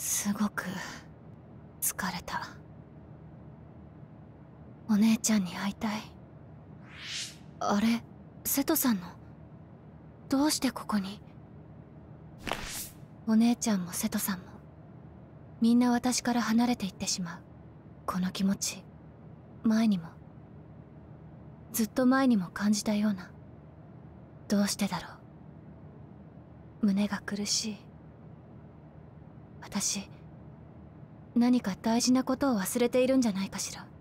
すごく疲れた。お姉ちゃんに会いたい。あれ、瀬戸さんの。どうしてここに。お姉ちゃんも瀬戸さんもみんな私から離れていってしまう。この気持ち、前にもずっと前にも感じたような。どうしてだろう。胸が苦しい。私、何か大事なことを忘れているんじゃないかしら。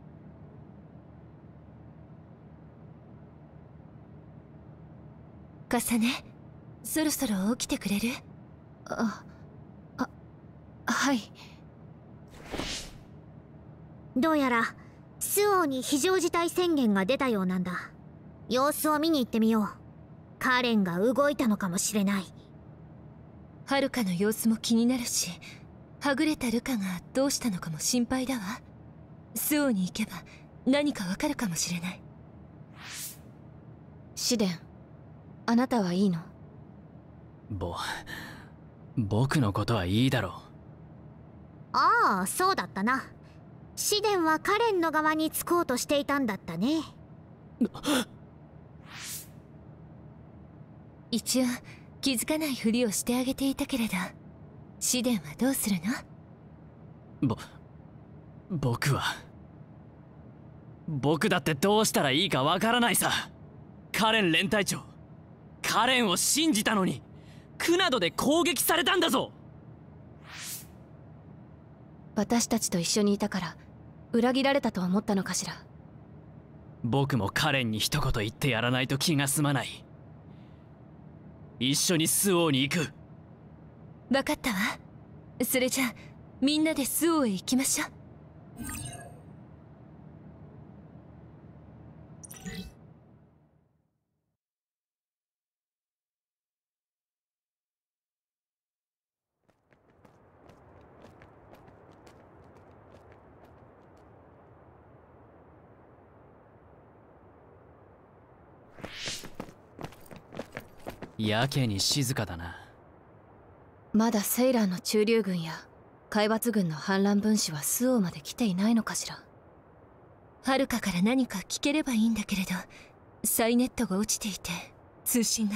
かさね、そろそろ起きてくれる？ はい。 どうやら周防に非常事態宣言が出たようなんだ。様子を見に行ってみよう。カレンが動いたのかもしれない。 はるかの様子も気になるし、はぐれたルカがどうしたのかも心配だわ。周防に行けば何かわかるかもしれない。 シデン、あなたはいいの？ 僕のことはいいだろう。 ああ、そうだったな。シデンはカレンの側につこうとしていたんだったね。 一応気づかないふりをしてあげていたけれど、シデンはどうするの？ 僕だってどうしたらいいかわからないさ。カレン連隊長、カレンを信じたのにクナドで攻撃されたんだぞ。 私たちと一緒にいたから裏切られたと思ったのかしら。 僕もカレンに一言言ってやらないと気が済まない。一緒に周防に行く。 分かったわ。それじゃあみんなで周防へ行きましょう。 やけに静かだな。 まだセイラーの駐留軍や海抜軍の反乱分子は周防まで来ていないのかしら。 はるかから何か聞ければいいんだけれど、サイネットが落ちていて通信が。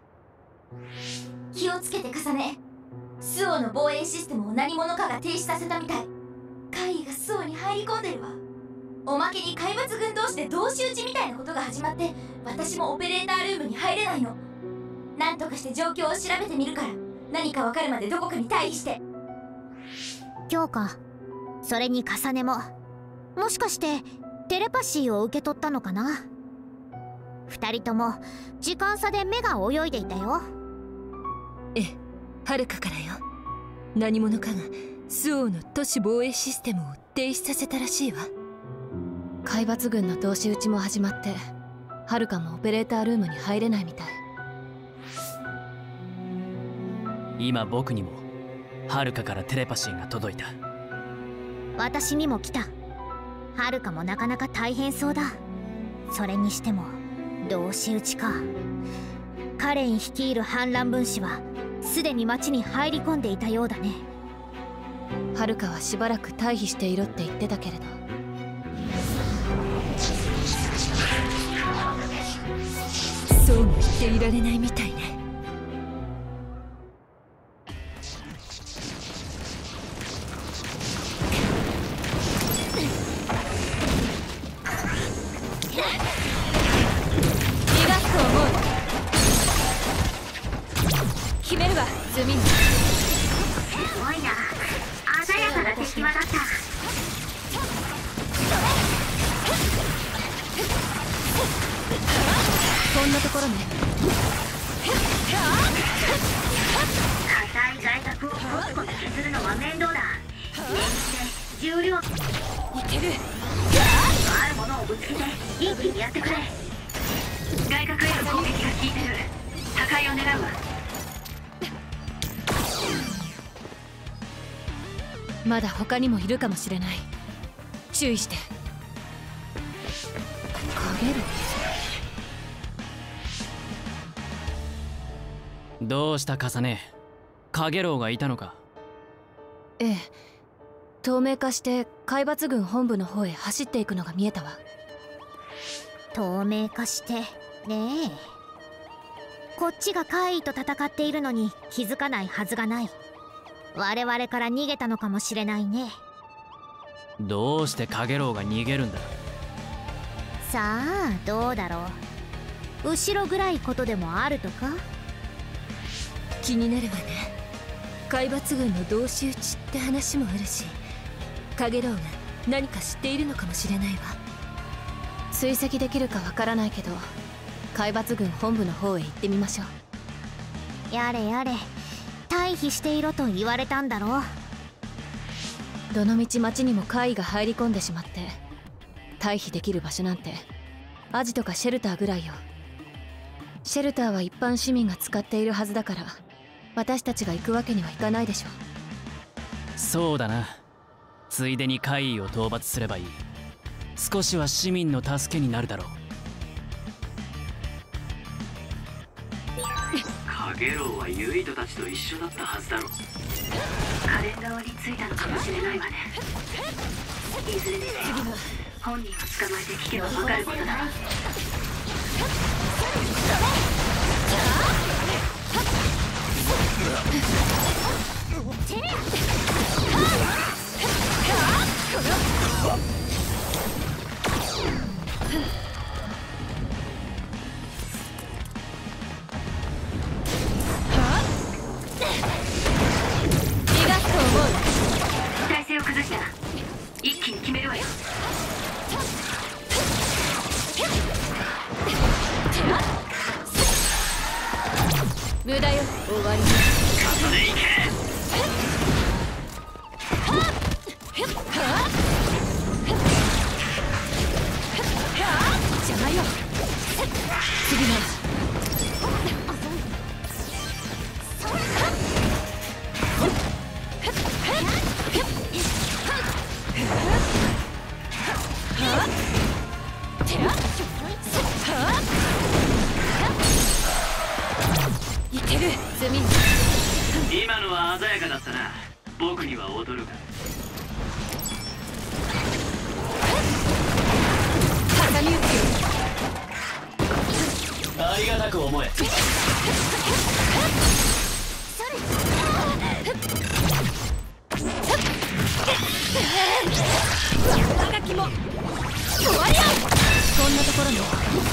気をつけて重ね。周防の防衛システムを何者かが停止させたみたい。怪異が周防に入り込んでるわ。おまけに海抜軍同士で同士討ちみたいなことが始まって、私もオペレータールームに入れないの。なんとかして状況を調べてみるから、何かわかるまでどこかに退避して。 今日か。それに重ねも、もしかしてテレパシーを受け取ったのかな。二人とも時間差で目が泳いでいたよ。 ええ、はるかからよ。何者かが周防の都市防衛システムを停止させたらしいわ。 海抜軍の同士討ちも始まって、はるかもオペレータールームに入れないみたい。 今僕にもはるかからテレパシーが届いた。 私にも来た。はるかもなかなか大変そうだ。それにしても同士討ちか。カレン率いる反乱分子はすでに町に入り込んでいたようだね。 はるかはしばらく退避していろって言ってたけれど。 そうも言っていられないみたいね。 決めるわ、ズミン。 すごいな。鮮やかな敵輪だった。 こんなところね。 硬い外角をコツコツ削るのは面倒だ。重量いける。あるものをぶつけて一気にやってくれ。外角への攻撃が効いてる。破壊を狙うわ。 まだ他にもいるかもしれない。注意して。影る。 どうしたカサネ、カゲロウがいたのか。 ええ、透明化して海抜軍本部の方へ走っていくのが見えたわ。 透明化してねえ、こっちが怪異と戦っているのに気づかないはずがない。我々から逃げたのかもしれないね。 どうしてカゲロウが逃げるんだ。 さあどうだろう。後ろ暗いことでもあるとか。 気になるわね。海抜軍の同士討ちって話もあるし、カゲロウが何か知っているのかもしれないわ。 追跡できるかわからないけど、海抜軍本部の方へ行ってみましょう。 やれやれ、退避していろと言われたんだろう。 どのみち町にも怪異が入り込んでしまって、退避できる場所なんてアジトかシェルターぐらいよ。シェルターは一般市民が使っているはずだから、私たちが行くわけにはいかないでしょ。 そうだな。ついでに怪異を討伐すればいい。少しは市民の助けになるだろう。 カゲロウはユイドたちと一緒だったはずだろ。カレン側についたのかもしれないわね。いずれにせよ本人を捕まえて聞けば分かることだ。体勢を崩したら一気に決めるわよ。 無駄よ、終わりに。 それいけ。 邪魔よ。次のいける。 今のは鮮やかだったな。僕には踊るが。 挟み撃つ。 ありがたく思え。 長きも終わりよ。こんなところに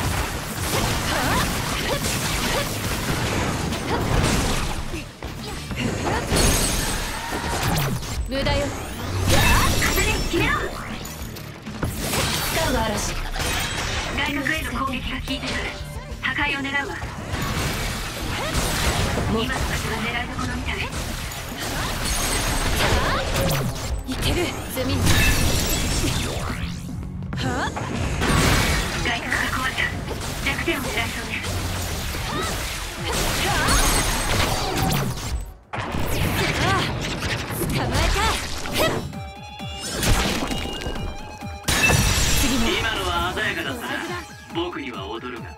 無駄よ。 決めろ。 スカーの嵐。 外角への攻撃が効いてくる。破壊を狙うわ。今の場所が狙いどころみたい。 いける。罪はあ。 外角が壊れた。弱点を狙いそうね。 捕まえた。 今のは鮮やかだったな。僕には踊るが。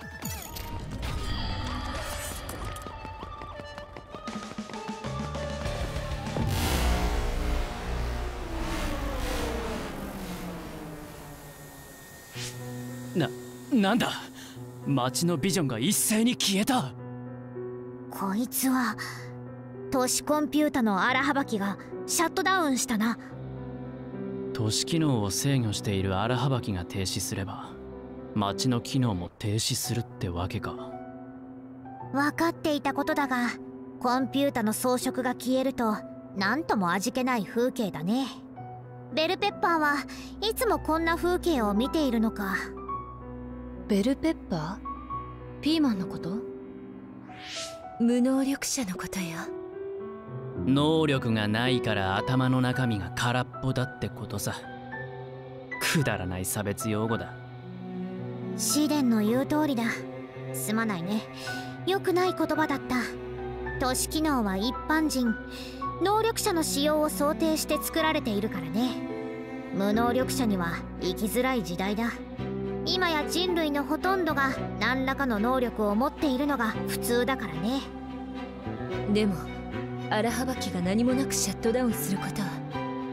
なんだ。街のビジョンが一斉に消えた。 こいつは都市コンピュータの荒はばきがシャットダウンしたな。 都市機能を制御している荒はばきが停止すれば、街の機能も停止するってわけか。 分かっていたことだが、コンピュータの装飾が消えると何とも味気ない風景だね。ベルペッパーはいつもこんな風景を見ているのか。 ベルペッパー？ピーマンのこと？ 無能力者のことよ。 能力がないから頭の中身が空っぽだってことさ。くだらない差別用語だ。 シデンの言う通りだ。すまないね。良くない言葉だった。都市機能は一般人、能力者の使用を想定して作られているからね。無能力者には生きづらい時代だ。今や人類のほとんどが何らかの能力を持っているのが普通だからね。 でも荒はばきが何もなくシャットダウンすることは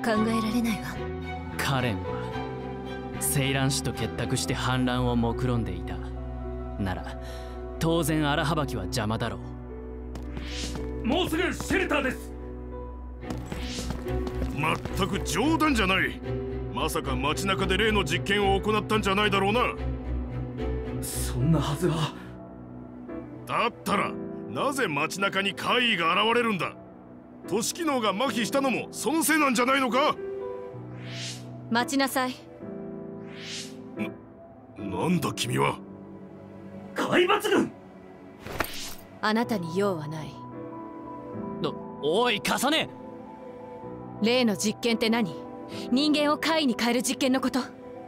考えられないわ。 カレンはセイラン氏と結託して反乱を目論んでいたなら、当然荒はばきは邪魔だろう。 もうすぐシェルターです。まったく冗談じゃない。まさか街中で例の実験を行ったんじゃないだろうな。 そんなはずは。 だったらなぜ街中に怪異が現れるんだ。都市機能が麻痺したのもそのせいなんじゃないのか。 待ちなさい。 なんだ君は。 海抜軍。 あなたに用はない。 おい重ね。 例の実験って何？人間を怪異に変える実験のこと？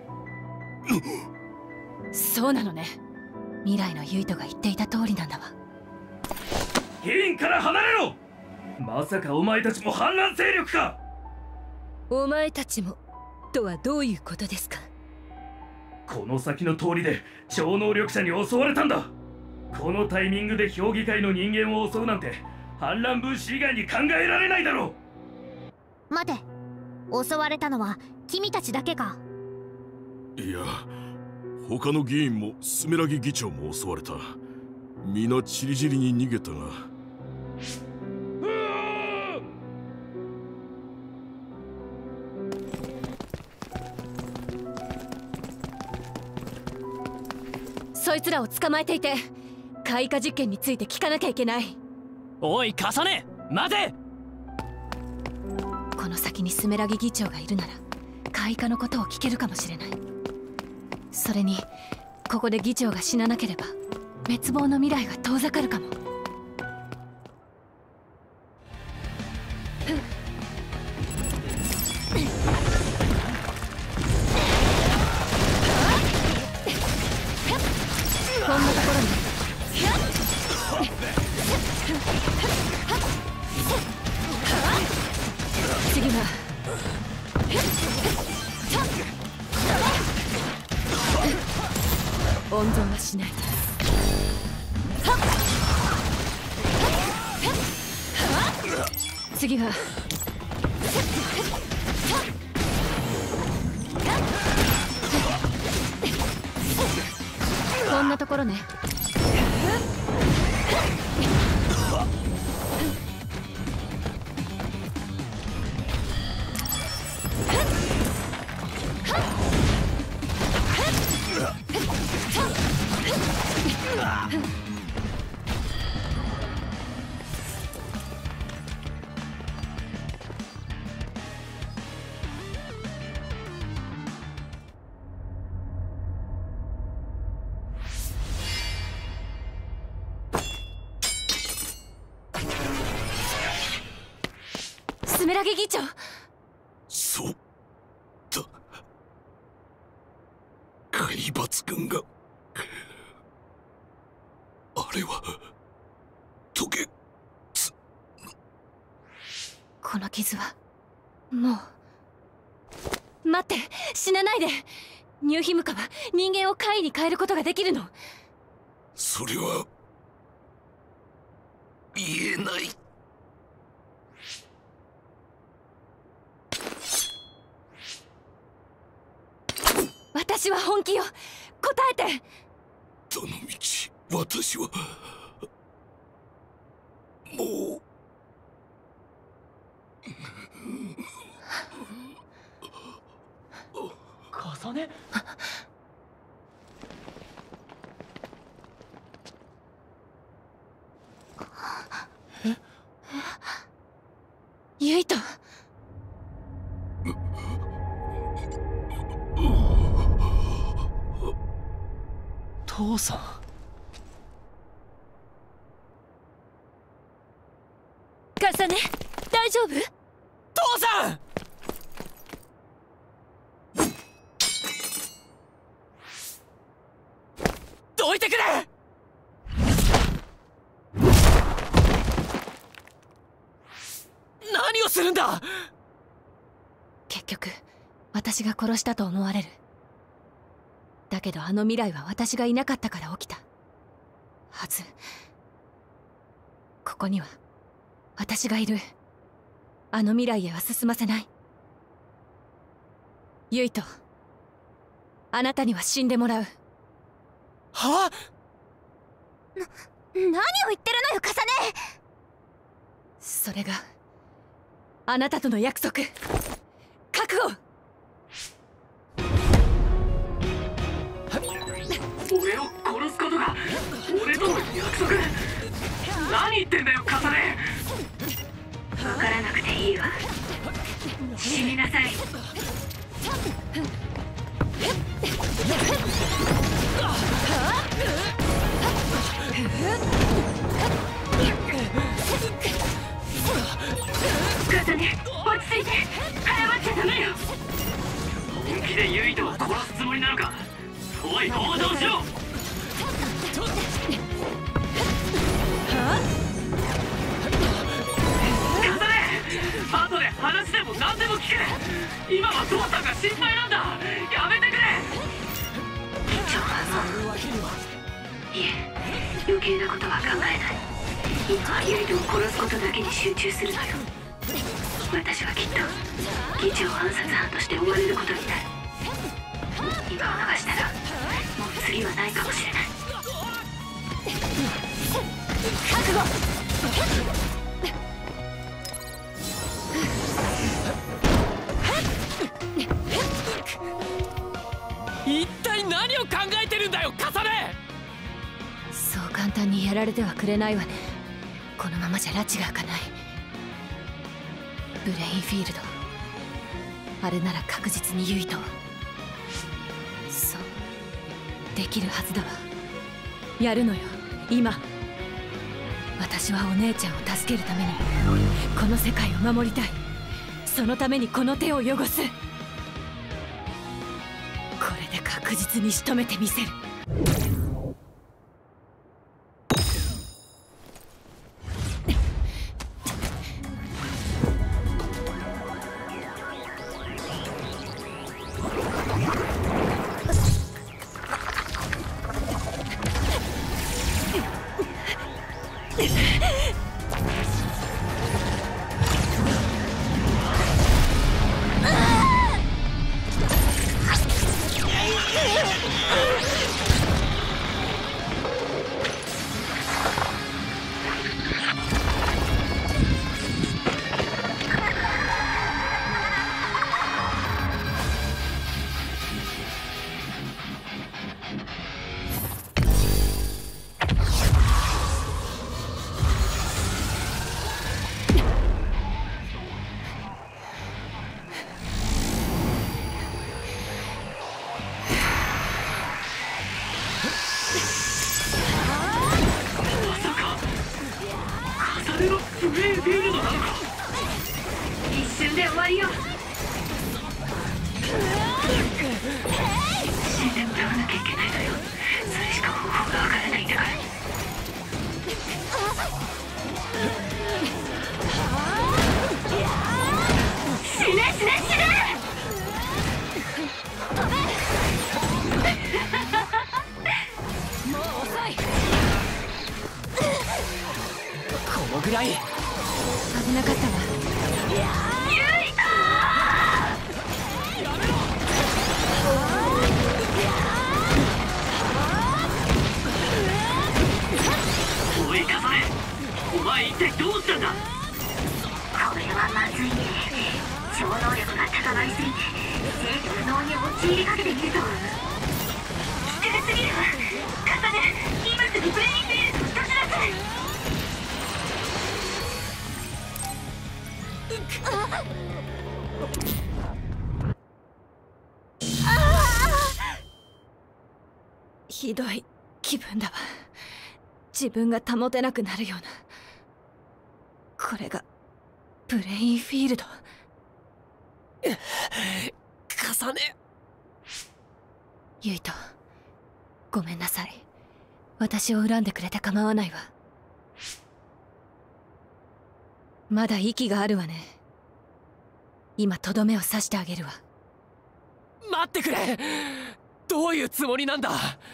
そうなのね。未来のユイトが言っていた通りなんだわ。 議員から離れろ。まさかお前たちも反乱勢力か。 お前たちもとはどういうことですか。 この先の通りで超能力者に襲われたんだ。このタイミングで評議会の人間を襲うなんて反乱分子以外に考えられないだろう。待て、襲われたのは君たちだけか。 いや、他の議員もスメラギ議長も襲われた。皆チリチリに逃げたが。 そいつらを捕まえていて開花実験について聞かなきゃいけない。 おい重ね、待て。 この先にスメラギ議長がいるなら開花のことを聞けるかもしれない。それにここで議長が死ななければ滅亡の未来が遠ざかるかも。こんなところに。次は温存はしない。次はこんなところね。スメラギ議長。 そうだ、海抜軍が。あれはトゲツ。 この傷はもう。待って、死なないで。ニューヒムカは人間を怪異に変えることができるの？ それは言えない。 私は本気よ。答えて。 どの道私はもう。 重ね。 ユイト。 父さん。 重ね、大丈夫？ 父さん。どいてくれ。何をするんだ。 結局私が殺したと思われる。だけどあの未来は私がいなかったから起きたはず。ここには私がいる。あの未来へは進ませない。 ユイト、あなたには死んでもらう。 はあ。 何を言ってるのよ、カサネ。 それがあなたとの約束。覚悟。 俺を殺すことが俺との約束。何言ってんだよカサネ。 分からなくていいわ。死になさい。カサネ、落ち着いて。早まっちゃダメよ。 本気でユイトを殺すつもりなのか。おい、行動しろ。カサネ、後で話でも何でも聞く。今は父さんが心配なんだ。やめてくれ。 いえ、余計なことは考えない。今はユイトを殺すことだけに集中するのよ。私はきっと議長暗殺犯として追われることになる。今を逃したらもう次はないかもしれない。 覚悟。 一体何を考えてるんだよカサネ。 そう簡単にやられてはくれないわね。このままじゃ拉致が開かない。ブレインフィールド、あれなら確実にユイトを。そうできるはずだわ。やるのよ今。私はお姉ちゃんを助けるためにこの世界を守りたい。そのためにこの手を汚す。これで確実に仕留めてみせる。 一瞬で終わりよ。死んでもらわなきゃいけないのよ。それしか方法がわからないんだから。死ね死ね死ね。 もう遅い。 このぐらい危なかったわ。 おいカサネ、お前一体どうしたんだ。 これはまずいね。超能力が高まりすぎて制御不能に陥りかけていると。失礼すぎるわ。カサネ、今すぐブレインフィールドを立ちなさい。 ひどい気分だわ。自分が保てなくなるような。これがブレインフィールド。 カサネ。 ユイト、ごめんなさい。私を恨んでくれて構わないわ。まだ息があるわね。今とどめを刺してあげるわ。 待ってくれ。どういうつもりなんだ。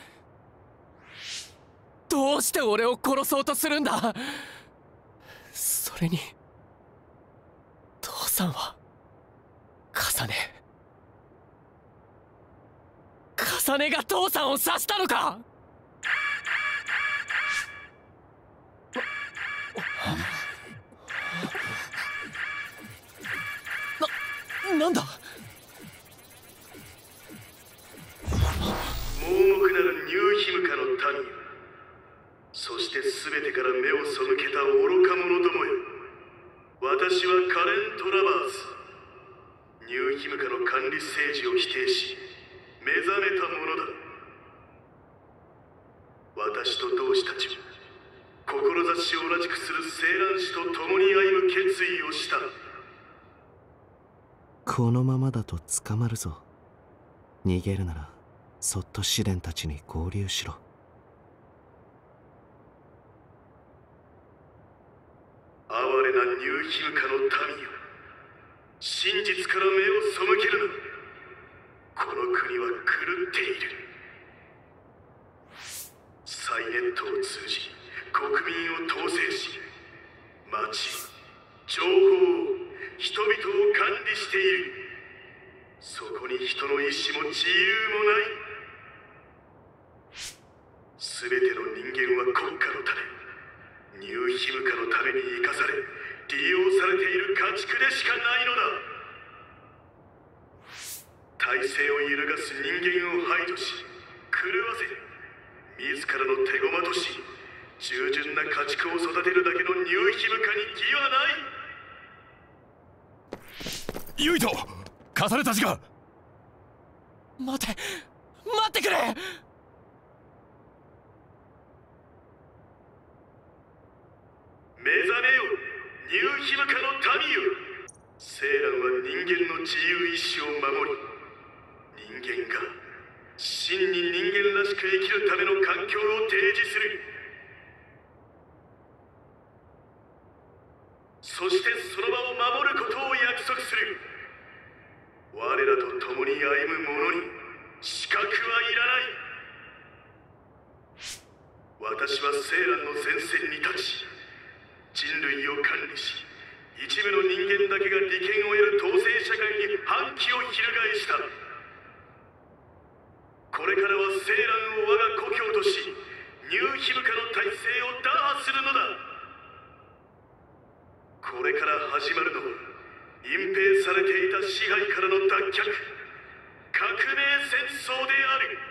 どうして俺を殺そうとするんだ。それに父さんはカサネ。 サネが父さんを刺したのか。なんだ。 盲目なるニューヒムカの民よ、そして全てから目を背けた愚か者どもよ。私はカレン・トラバース。ニューヒムカの管理政治を否定し目覚めた者だ。私と同志たちは志を同じくする青蘭氏と共に歩む決意をした。 このままだと捕まるぞ。逃げるならそっと試練たちに合流しろ。 哀れなニューヒムカの民よ、真実から目を背けるな。この国は狂っている。サイネットを通じ国民を統制し、町、情報、人々を管理している。そこに人の意志も自由もない。全ての人間は国家のため、ニューヒムカのために生かされ利用されている家畜でしかないのだ。体制を揺るがす人間を排除し狂わせ、自らの手駒とし従順な家畜を育てるだけのニューヒムカに義はない。 ユイト、重ねたちが。 待ってくれ。 目覚めよ、ニューヒムカの民よ。セーランは人間の自由意志を守り、人間が真に人間らしく生きるための環境を提示する。そしてその場を守ることを約束する。我らと共に歩む者に資格はいらない。私はセーランの前線に立ち、人類を管理し、一部の人間だけが利権を得る統制社会に反旗を翻した。これからはセーランを我が故郷とし、ニューヒムカの体制を打破するのだ。これから始まるのは隠蔽されていた支配からの脱却、革命戦争である。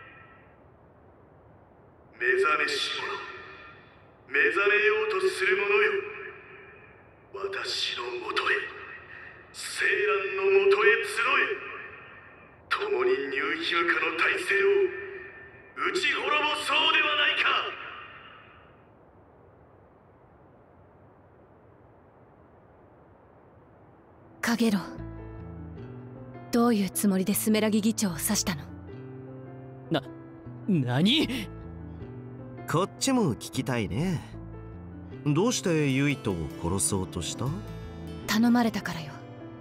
目覚めし者、目覚めようとする者よ、私のもとへ、セーランのもとへ集え。共にニューヒムカの体制を打ち滅ぼそうではないか。 カゲロ、どういうつもりでスメラギ議長を刺したの？ 何？ こっちも聞きたいね。どうしてユイトを殺そうとした？ 頼まれたからよ。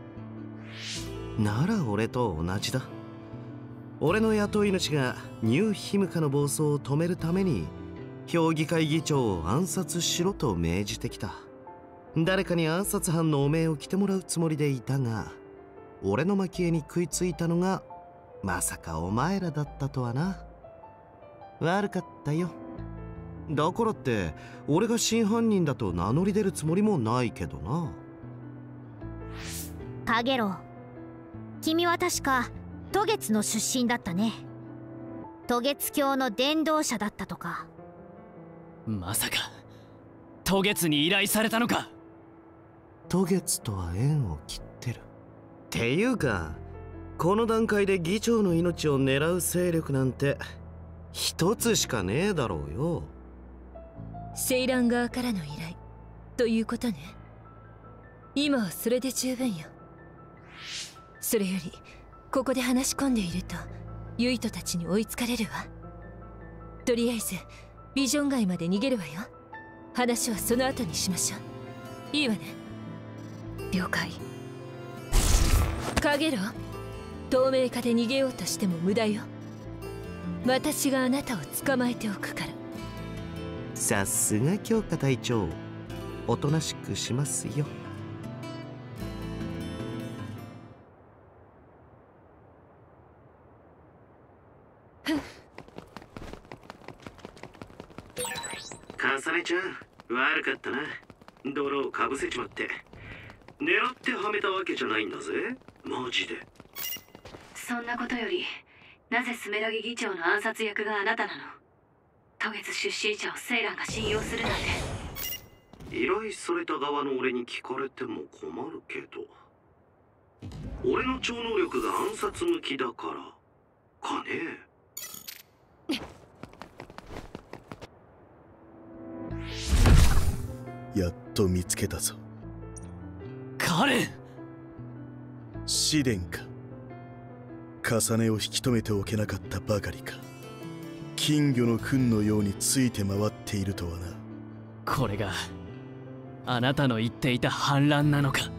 なら俺と同じだ。俺の雇い主がニューヒムカの暴走を止めるために評議会議長を暗殺しろと命じてきた。誰かに暗殺犯の汚名を着てもらうつもりでいたが、俺の蒔絵に食いついたのがまさかお前らだったとはな。悪かったよ。だからって俺が真犯人だと名乗り出るつもりもないけどな。 カゲロ、君は確か渡月の出身だったね。渡月教の伝道者だったとか。 まさか渡月に依頼されたのか？ 渡月とは縁を切ってる。っていうか、この段階で議長の命を狙う勢力なんて一つしかねえだろうよ。 セイラン側からの依頼ということね。今はそれで十分よ。それよりここで話し込んでいるとユイトたちに追いつかれるわ。とりあえずビジョン街まで逃げるわよ。話はその後にしましょう。いいわね。 了解。 カゲロ、透明化で逃げようとしても無駄よ。私があなたを捕まえておくから。 さすが強化隊長、おとなしくしますよ。 悪かったな。泥をかぶせちまって。狙ってはめたわけじゃないんだぜ、マジで。 そんなことより、なぜスメラギ議長の暗殺役があなたなの？渡月出身者をセイランが信用するなんて。 依頼された側の俺に聞かれても困るけど、俺の超能力が暗殺向きだからかね。 やっと見つけたぞ。 カレン！ 試練か。重ねを引き止めておけなかったばかりか。金魚の糞のようについて回っているとはな。 これがあなたの言っていた反乱なのか？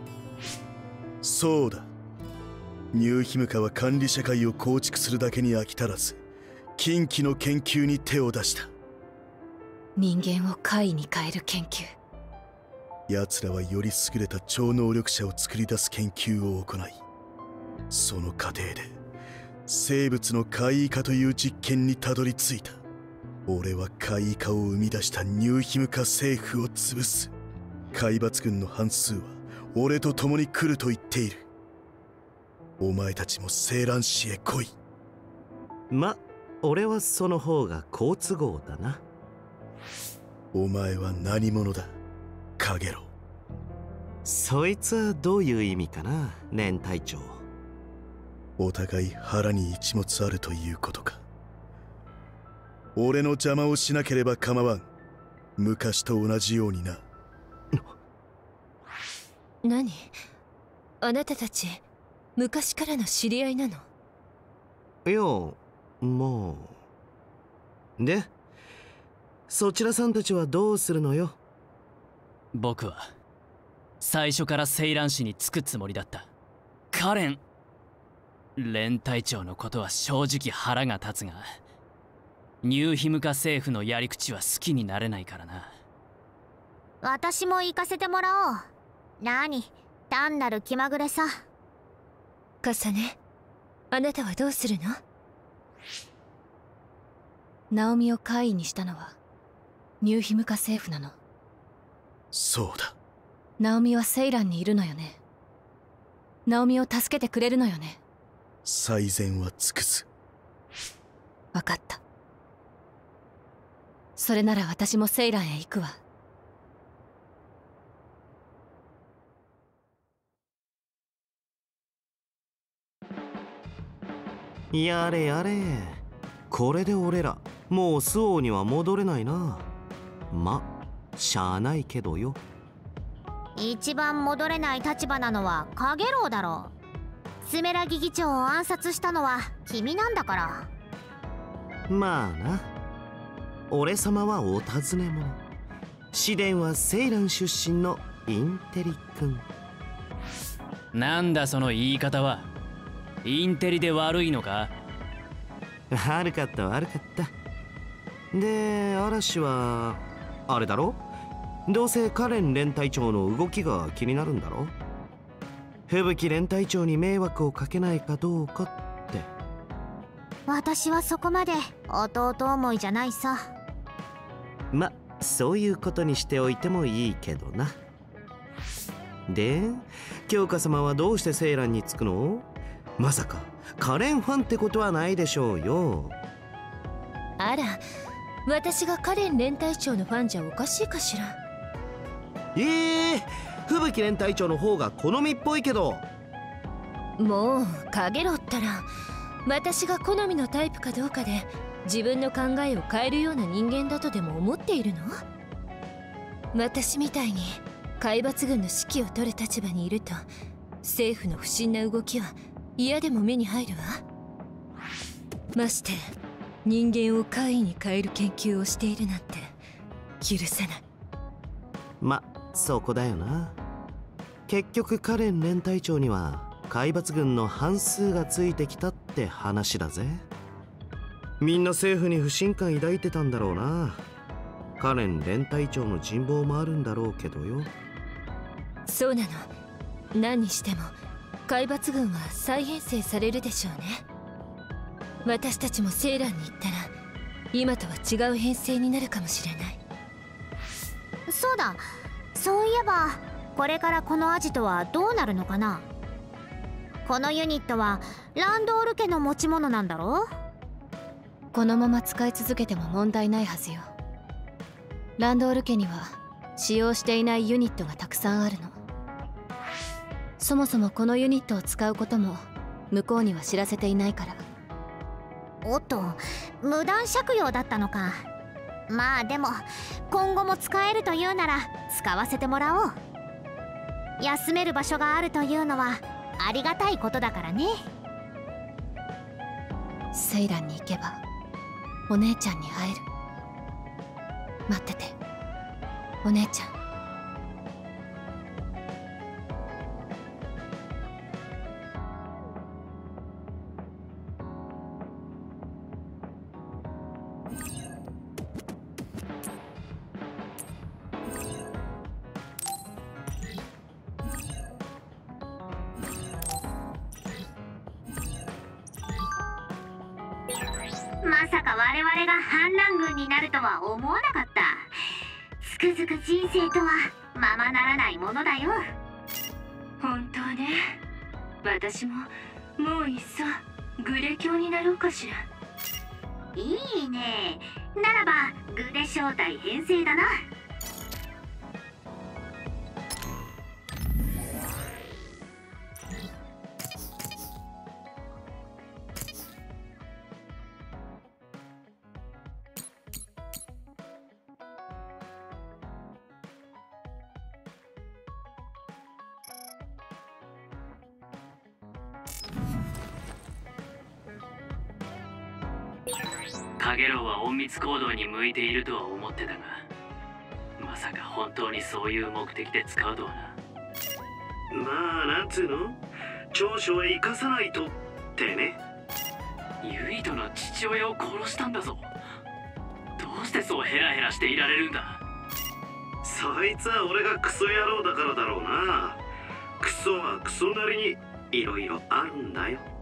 そうだ。ニューヒムカは管理社会を構築するだけに飽き足らず、近畿の研究に手を出した。 人間を怪異に変える研究。 奴らはより優れた超能力者を作り出す研究を行い、その過程で生物の怪異化という実験にたどり着いた。俺は怪異化を生み出したニューヒムカ政府を潰す。海抜軍の半数は俺と共に来ると言っている。お前たちも青蘭市へ来い。 ま、俺はその方が好都合だな。 お前は何者だ、カゲロウ。 そいつはどういう意味かな、連隊長。 お互い腹に一物あるということか。俺の邪魔をしなければ構わん。昔と同じようにな。 何？あなたたち昔からの知り合いなの？ いや、まあ。で、そちらさんたちはどうするのよ？ 僕は最初からセイラン市に着くつもりだった。カレン連隊長のことは正直腹が立つが、ニューヒムカ政府のやり口は好きになれないからな。 私も行かせてもらおう。何、単なる気まぐれさ。 カサネ、あなたはどうするの？ ナオミを怪異にしたのはニューヒムカ政府なの。 そうだ。 ナオミはセイランにいるのよね。ナオミを助けてくれるのよね。 最善は尽くす。 分かった。それなら私もセイランへ行くわ。 やれやれ。これで俺らもうスオーには戻れないな。ま、しゃあないけどよ。 一番戻れない立場なのはカゲロウだろう。スメラギ議長を暗殺したのは君なんだから。 まあな。俺様はお尋ね者。試練はセイラン出身のインテリ君。 なんだその言い方は。インテリで悪いのか？ 悪かった悪かった。で、嵐はあれだろ？どうせカレン連隊長の動きが気になるんだろ？吹雪連隊長に迷惑をかけないかどうかって。 私はそこまで弟思いじゃないさ。 ま、そういうことにしておいてもいいけどな。で、京香様はどうしてセイランに着くの？まさかカレンファンってことはないでしょうよ。 あら、私がカレン連隊長のファンじゃおかしいかしら。 吹雪連隊長の方が好みっぽいけど。 もうカゲロウったら私が好みのタイプかどうかで自分の考えを変えるような人間だとでも思っているの？私みたいに海抜軍の指揮を取る立場にいると政府の不審な動きは嫌でも目に入るわ。まして人間を怪異に変える研究をしているなんて許せない。 ま、そこだよな。結局カレン連隊長には海抜軍の半数がついてきたって話だぜ。みんな政府に不信感抱いてたんだろうな。カレン連隊長の人望もあるんだろうけどよ。 そうなの。何にしても海抜軍は再編成されるでしょうね。私たちもセイランに行ったら今とは違う編成になるかもしれない。 そうだ、そういえばこれからこのアジトはどうなるのかな。このユニットはランドール家の持ち物なんだろう。 このまま使い続けても問題ないはずよ。ランドール家には使用していないユニットがたくさんあるの。そもそもこのユニットを使うことも向こうには知らせていないから。 おっと、無断借用だったのか。まあでも今後も使えるというなら使わせてもらおう。休める場所があるというのはありがたいことだからね。 セイランに行けばお姉ちゃんに会える。待ってて、お姉ちゃん。 まさか我々が反乱軍になるとは思わなかった。つくづく人生とはままならないものだよ。 本当ね。私ももういっそグレ教になろうかしら。 いいね。ならばグレ正体編成だな。 カゲロウは隠密行動に向いているとは思ってたが、まさか本当にそういう目的で使うとはな。 まあなんつうの、長所は生かさないとってね。 ユイトの父親を殺したんだぞ。どうしてそうヘラヘラしていられるんだ。 そいつは俺がクソ野郎だからだろうな。クソはクソなりにいろいろあるんだよ。